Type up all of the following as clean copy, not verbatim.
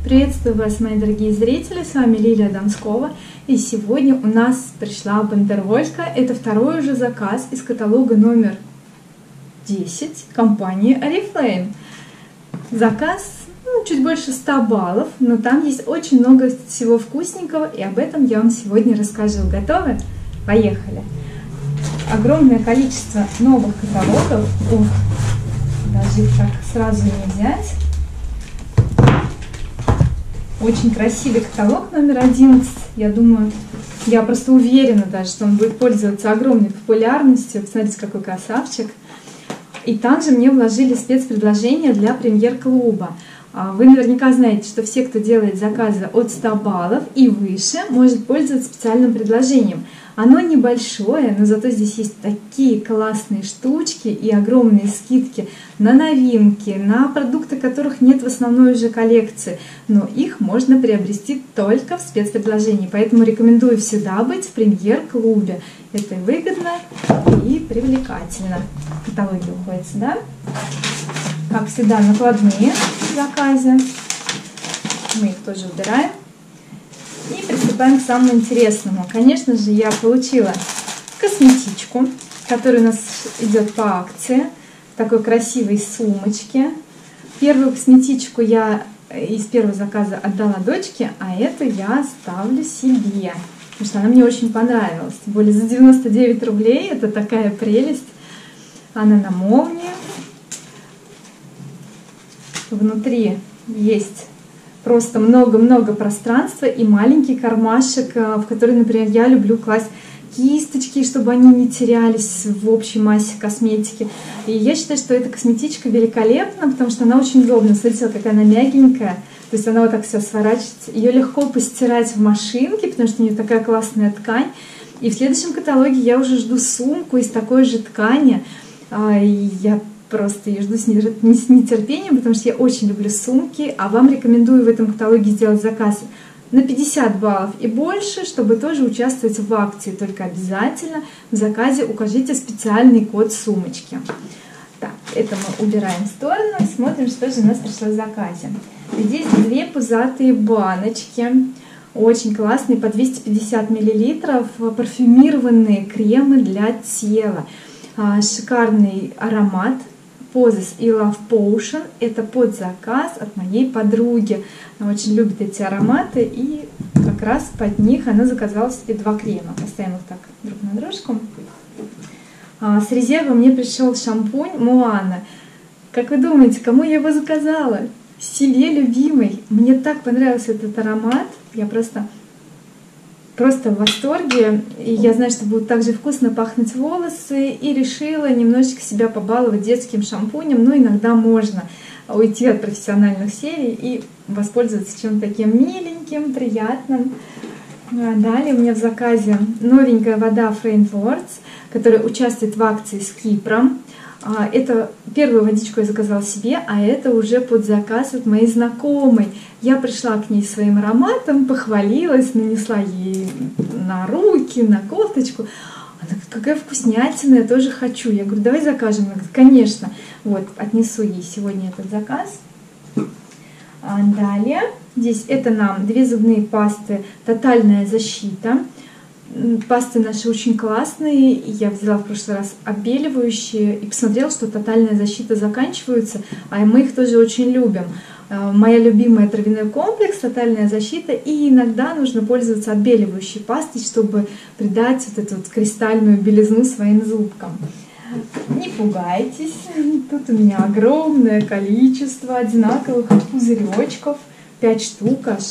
Приветствую вас, мои дорогие зрители, с вами Лилия Донскова. И сегодня у нас пришла бандеролька. Это второй уже заказ из каталога номер 10 компании Oriflame. Заказ чуть больше 100 баллов, но там есть очень много всего вкусненького, и об этом я вам сегодня расскажу. Готовы? Поехали! Огромное количество новых каталогов. Даже их так сразу не взять. Очень красивый каталог номер 11. Я думаю, я просто уверена даже, что он будет пользоваться огромной популярностью. Посмотрите, какой красавчик. И также мне вложили спецпредложение для премьер-клуба. Вы наверняка знаете, что все, кто делает заказы от 100 баллов и выше, может пользоваться специальным предложением. Оно небольшое, но зато здесь есть такие классные штучки и огромные скидки на новинки, на продукты, которых нет в основной уже коллекции. Но их можно приобрести только в спецпредложении. Поэтому рекомендую всегда быть в премьер-клубе. Это и выгодно, и привлекательно. Каталоги уходят сюда. Как всегда, накладные заказы. Мы их тоже убираем. И приступаем к самому интересному. Конечно же, я получила косметичку, которая у нас идет по акции, в такой красивой сумочке. Первую косметичку я из первого заказа отдала дочке, а эту я оставлю себе, потому что она мне очень понравилась. Тем более за 99 рублей, это такая прелесть. Она на молнии. Внутри есть просто много-много пространства и маленький кармашек, в который, например, я люблю класть кисточки, чтобы они не терялись в общей массе косметики. И я считаю, что эта косметичка великолепна, потому что она очень удобна. Смотрите, какая она мягенькая. То есть она вот так вся сворачивается. Ее легко постирать в машинке, потому что у нее такая классная ткань. И в следующем каталоге я уже жду сумку из такой же ткани. Я просто ее жду с нетерпением, потому что я очень люблю сумки, а вам рекомендую в этом каталоге сделать заказ на 50 баллов и больше, чтобы тоже участвовать в акции. Только обязательно в заказе укажите специальный код сумочки. Так, это мы убираем в сторону и смотрим, что же у нас пришло в заказе. Здесь две пузатые баночки, очень классные, по 250 мл, парфюмированные кремы для тела. Шикарный аромат. Poses и Love Potion. Это под заказ от моей подруги. Она очень любит эти ароматы, и как раз под них она заказала себе два крема. Поставим их так друг на дружку. С резерва мне пришел шампунь Моана. Как вы думаете, кому я его заказала? Себе любимой. Мне так понравился этот аромат. Я просто в восторге, и я знаю, что будут также вкусно пахнуть волосы, и решила немножечко себя побаловать детским шампунем, но иногда можно уйти от профессиональных серий и воспользоваться чем-то таким миленьким, приятным. Далее у меня в заказе новенькая вода Friendwords, которая участвует в акции с Кипром. Это первую водичку я заказала себе, а это уже под заказ от моей знакомой. Я пришла к ней своим ароматом, похвалилась, нанесла ей на руки, на кофточку. Она говорит, какая вкуснятина, я тоже хочу. Я говорю, давай закажем. Она говорит, конечно. Вот, отнесу ей сегодня этот заказ. Далее, здесь это нам две зубные пасты «Тотальная защита». Пасты наши очень классные, я взяла в прошлый раз отбеливающие и посмотрела, что тотальная защита заканчивается, а мы их тоже очень любим. Моя любимая травяной комплекс, тотальная защита, и иногда нужно пользоваться отбеливающей пастой, чтобы придать вот эту вот кристальную белизну своим зубкам. Не пугайтесь, тут у меня огромное количество одинаковых пузыречков, 5 штук аж.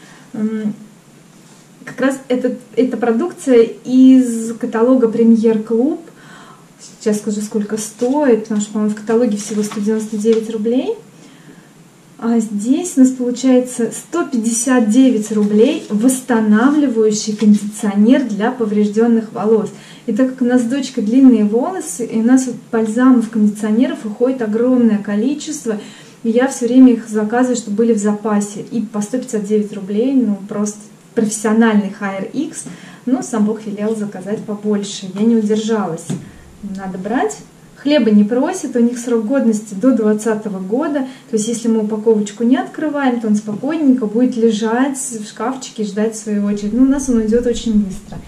Как раз эта продукция из каталога Премьер Клуб. Сейчас скажу, сколько стоит, потому что, по-моему, в каталоге всего 199 рублей. А здесь у нас получается 159 рублей восстанавливающий кондиционер для поврежденных волос. И так как у нас с дочкой длинные волосы, и у нас вот бальзамов, кондиционеров уходит огромное количество, и я все время их заказываю, чтобы были в запасе. И по 159 рублей, ну просто профессиональный HRX, но сам Бог велел заказать побольше. Я не удержалась. Надо брать. Хлеба не просит, у них срок годности до 2020 года. То есть если мы упаковочку не открываем, то он спокойненько будет лежать в шкафчике и ждать свою очередь. Ну, у нас он идет очень быстро.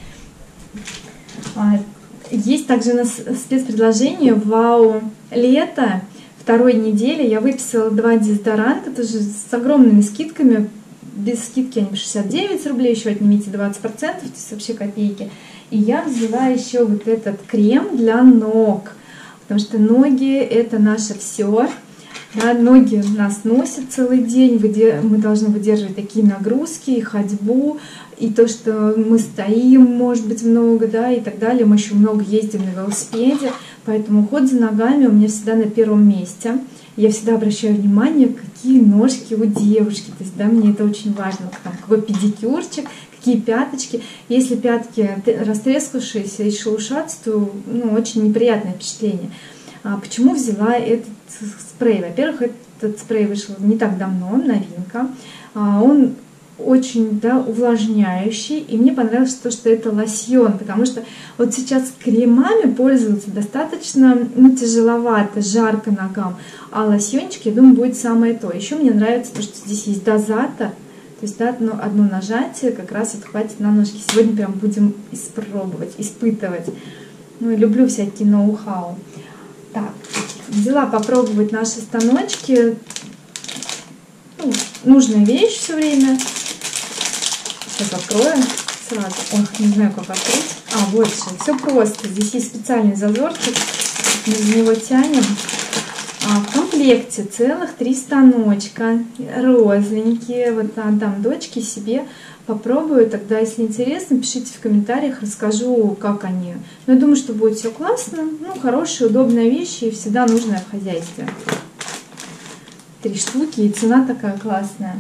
Есть также у нас спецпредложение «Вау лето». Второй недели я выписала 2 дезодоранта, тоже с огромными скидками. Без скидки они 69 рублей, еще отнимите 20%, то есть вообще копейки. И я взяла еще вот этот крем для ног, потому что ноги — это наше все. Да, ноги нас носят целый день, мы должны выдерживать такие нагрузки, и ходьбу, и то, что мы стоим, может быть, много, да, и так далее. Мы еще много ездим на велосипеде, поэтому уход за ногами у меня всегда на первом месте. Я всегда обращаю внимание, какие ножки у девушки, то есть, да, мне это очень важно, там, какой педикюрчик, какие пяточки. Если пятки растрескавшиеся и шелушатся, то, ну, очень неприятное впечатление. Почему взяла этот спрей? Во-первых, этот спрей вышел не так давно, новинка. Он очень, да, увлажняющий, и мне понравилось то, что это лосьон, потому что вот сейчас кремами пользоваться достаточно, ну, тяжеловато, жарко ногам, а лосьончик, я думаю, будет самое то. Еще мне нравится то, что здесь есть дозатор, то есть, да, одно нажатие как раз вот хватит на ножки. Сегодня прям будем испытывать. Ну, и люблю всякие ноу-хау. Так, взяла попробовать наши станочки. Ну, нужная вещь все время. Сейчас открою сразу. Ох, не знаю, как открыть. Вот же, все просто. Здесь есть специальный зазорчик. Мы из него тянем. В комплекте целых 3 станочка. Розовенькие. Вот отдам дочке, себе. Попробую. Тогда, если интересно, пишите в комментариях, расскажу, как они. Но я думаю, что будет все классно. Ну, хорошая, удобная вещь и всегда нужная в хозяйстве. 3 штуки, и цена такая классная.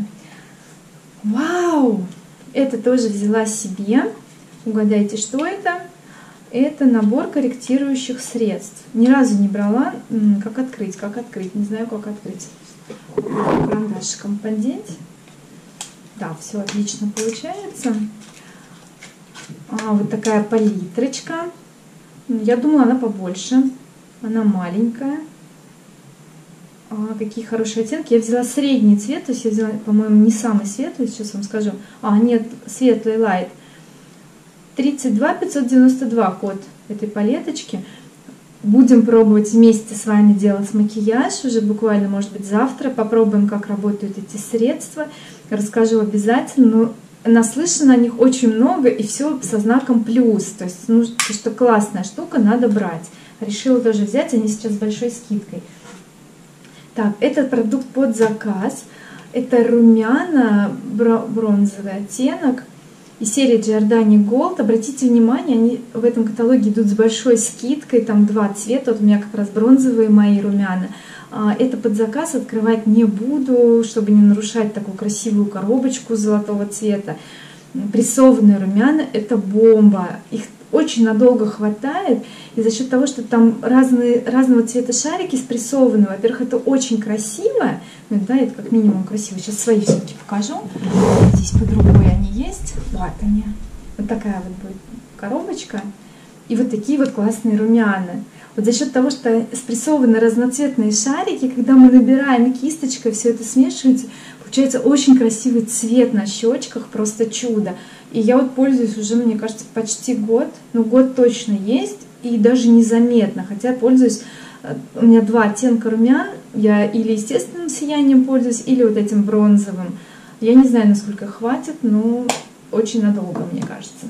Вау! Это тоже взяла себе. Угадайте, что это? Это набор корректирующих средств. Ни разу не брала. Как открыть? Не знаю, как открыть. Карандашиком поддеть. Да, все отлично получается. Вот такая палитрочка. Я думала, она побольше. Она маленькая. Какие хорошие оттенки. Я взяла средний цвет, то есть я взяла, по-моему, не самый светлый, сейчас вам скажу. Нет, светлый лайт. 32 592 код этой палеточки. Будем пробовать вместе с вами делать макияж. Уже буквально, может быть, завтра. Попробуем, как работают эти средства. Расскажу обязательно. Но наслышано о них очень много, и все со знаком плюс. То есть, ну, что классная штука, надо брать. Решила тоже взять, они сейчас с большой скидкой. Так, этот продукт под заказ. Это румяна, бронзовый оттенок из серии Giordani Gold. Обратите внимание, они в этом каталоге идут с большой скидкой. Там 2 цвета. Вот у меня как раз бронзовые мои румяна. Это под заказ, открывать не буду, чтобы не нарушать такую красивую коробочку золотого цвета. Прессованные румяна — это бомба. Их очень надолго хватает, и за счет того, что там разного цвета шарики спрессованы, во-первых, это очень красиво, ну, да, это как минимум красиво. Сейчас свои все-таки покажу. Здесь под рукой они есть. Вот они. Вот такая вот будет коробочка. И вот такие вот классные румяна. Вот за счет того, что спрессованы разноцветные шарики, когда мы набираем кисточкой, все это смешивается, получается очень красивый цвет на щечках, просто чудо. И я вот пользуюсь уже, мне кажется, почти год. Ну, год точно есть, и даже незаметно. Хотя пользуюсь, у меня 2 оттенка румян. Я или естественным сиянием пользуюсь, или вот этим бронзовым. Я не знаю, насколько хватит, но очень надолго, мне кажется.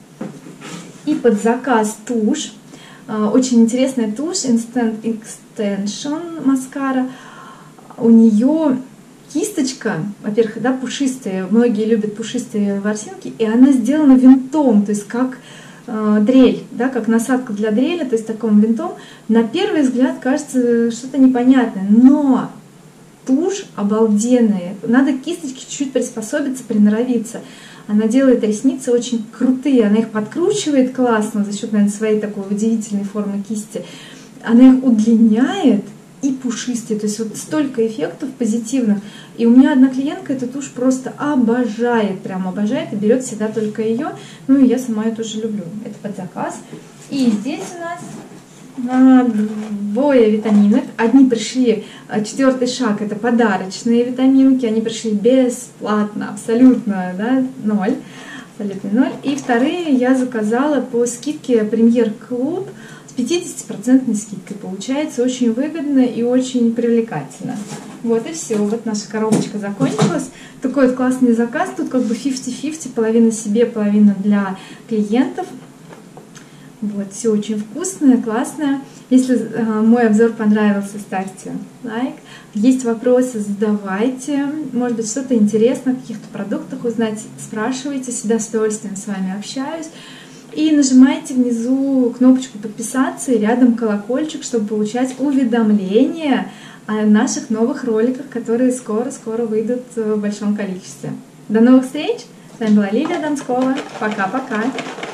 И под заказ тушь. Очень интересная тушь Instant Extension маскара. У нее кисточка, во-первых, да, пушистая. Многие любят пушистые ворсинки. И она сделана винтом, то есть как дрель, да, как насадка для дрели, то есть таким винтом. На первый взгляд кажется что-то непонятное, но тушь обалденная. Надо к кисточке чуть-чуть приспособиться, приноровиться. Она делает ресницы очень крутые, она их подкручивает классно за счет, наверное, своей такой удивительной формы кисти. Она их удлиняет и пушистые, то есть вот столько эффектов позитивных. И у меня одна клиентка эту тушь просто обожает, прям обожает, и берет всегда только ее. Ну и я сама ее тоже люблю. Это под заказ. И здесь у нас двое витаминок. Одни пришли, 4-й шаг, это подарочные витаминки, они пришли бесплатно, абсолютно, да, 0, абсолютно 0. И вторые я заказала по скидке Премьер Клуб с 50% скидкой. Получается очень выгодно и очень привлекательно. Вот и все, вот наша коробочка закончилась. Такой вот классный заказ, тут как бы 50-50, половина себе, половина для клиентов. Вот, все очень вкусное, классное. Если мой обзор понравился, ставьте лайк. Есть вопросы, задавайте. Может быть, что-то интересное о каких-то продуктах узнать, спрашивайте. Всегда с удовольствием с вами общаюсь. И нажимайте внизу кнопочку подписаться и рядом колокольчик, чтобы получать уведомления о наших новых роликах, которые скоро-скоро выйдут в большом количестве. До новых встреч! С вами была Лилия Донскова. Пока-пока!